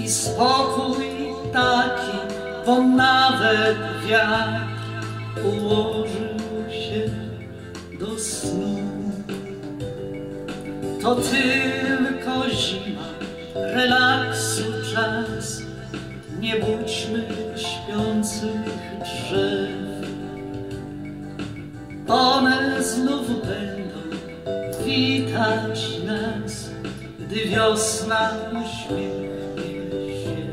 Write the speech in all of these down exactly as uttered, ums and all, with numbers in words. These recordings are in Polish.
i spokój taki, bo nawet wiatr ułożył się do snu. To tylko zima, relaksu czas, nie budźmy śpiących drzew. One znów będą witać nas, gdy wiosna uśmiechnie się.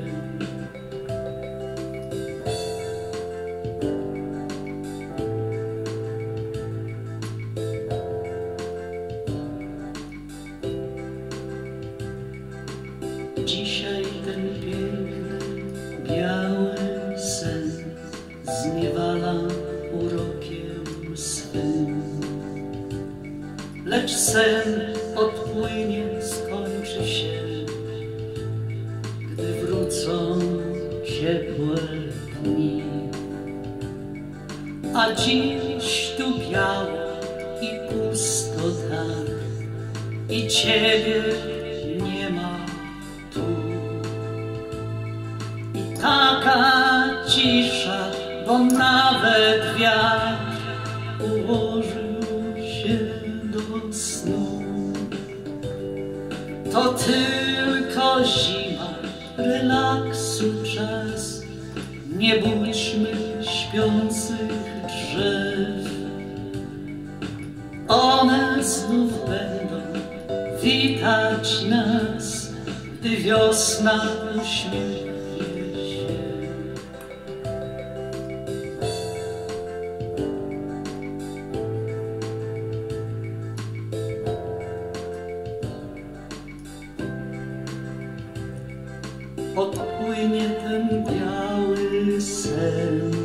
Dzisiaj ten piękny, biały sen zniewala urokiem swym. Lecz sen odpłynie, skończy się, gdy wrócą ciepłe dni. A dziś tu biało i pusto tak, i ciebie nie ma tu. I taka cisza, bo nawet wiatr ułożył się do snu. To tylko zima, relaksu czas, nie budźmy śpiących drzew. One znów będą witać nas, gdy wiosna uśmiechnie się. Odpłynie ten biały sen